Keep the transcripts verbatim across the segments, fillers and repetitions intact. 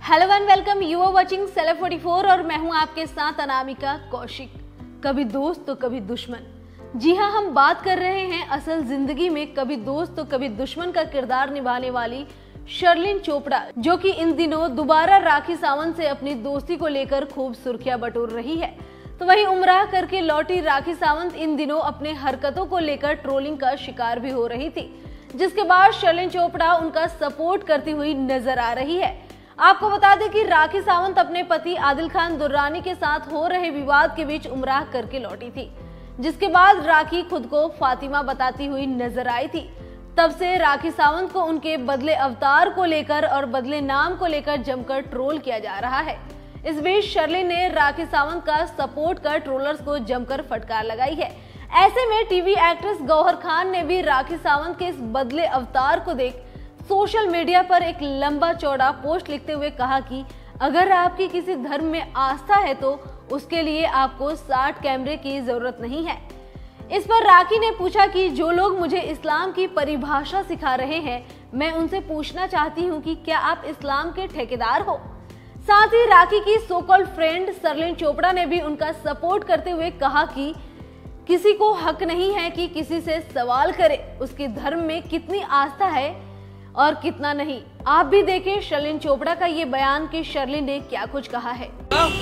Hello and welcome, you are watching celeb forty four और मैं हूं आपके साथ अनामिका कौशिक। कभी दोस्त तो कभी दुश्मन। जी हां, हम बात कर रहे हैं असल जिंदगी में कभी दोस्त तो कभी दुश्मन का किरदार निभाने वाली शर्लिन चोपड़ा, जो कि इन दिनों दोबारा राखी सावंत से अपनी दोस्ती को लेकर खूब सुर्खियां बटोर रही है। तो वहीं उम्राह करके लौटी राखी सावंत इन दिनों अपने हरकतों को लेकर ट्रोलिंग का शिकार भी हो रही थी, जिसके बाद शर्लिन चोपड़ा उनका सपोर्ट करती हुई नजर आ रही है। आपको बता दें कि राखी सावंत अपने पति आदिल खान दुर्रानी के साथ हो रहे विवाद के बीच उम्राह करके लौटी थी, जिसके बाद राखी खुद को फातिमा बताती हुई नजर आई थी। तब से राखी सावंत को उनके बदले अवतार को लेकर और बदले नाम को लेकर जमकर ट्रोल किया जा रहा है। इस बीच शर्लिन ने राखी सावंत का सपोर्ट कर ट्रोलर्स को जमकर फटकार लगाई है। ऐसे में टीवी एक्ट्रेस गौहर खान ने भी राखी सावंत के इस बदले अवतार को देख सोशल मीडिया पर एक लंबा चौड़ा पोस्ट लिखते हुए कहा कि अगर आपकी किसी धर्म में आस्था है तो उसके लिए आपको साठ कैमरे की जरूरत नहीं है। इस पर राखी ने पूछा कि जो लोग मुझे इस्लाम की परिभाषा सिखा रहे हैं, मैं उनसे पूछना चाहती हूं कि क्या आप इस्लाम के ठेकेदार हो। साथ ही राखी की so called friend Sherlyn Chopra ने भी उनका सपोर्ट करते हुए कहा कि किसी को हक नहीं है कि किसी से सवाल करे उसके धर्म में कितनी आस्था है और कितना नहीं। आप भी देखें शर्लिन चोपड़ा का ये बयान कि शर्लिन ने क्या कुछ कहा है।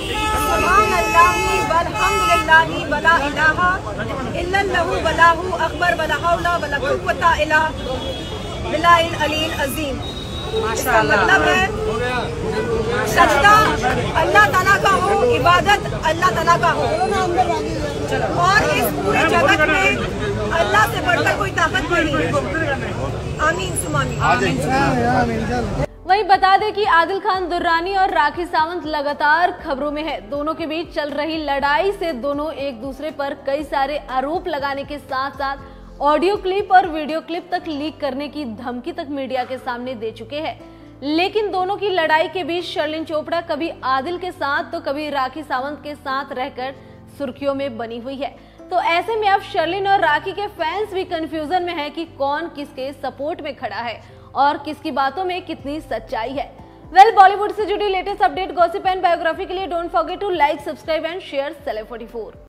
इसका मतलब है सजदा अल्लाह ताला का हो, इबादत अल्लाह ताला का हो, और इस पूरे जगत में अल्लाह से बढ़कर कोई ताकत नहीं है। आमीन सुमामी। वहीं बता दें कि आदिल खान दुर्रानी और राखी सावंत लगातार खबरों में है। दोनों के बीच चल रही लड़ाई से दोनों एक दूसरे पर कई सारे आरोप लगाने के साथ साथ ऑडियो क्लिप और वीडियो क्लिप तक लीक करने की धमकी तक मीडिया के सामने दे चुके हैं। लेकिन दोनों की लड़ाई के बीच शर्लिन चोपड़ा कभी आदिल के साथ तो कभी राखी सावंत के साथ रहकर सुर्खियों में बनी हुई है। तो ऐसे में अब शर्लिन और राखी के फैंस भी कंफ्यूजन में है कि कौन किसके सपोर्ट में खड़ा है और किसकी बातों में कितनी सच्चाई है। वेल, बॉलीवुड से जुड़ी latest update, gossip and biography के लिए don't forget to like, subscribe and share celeb forty four.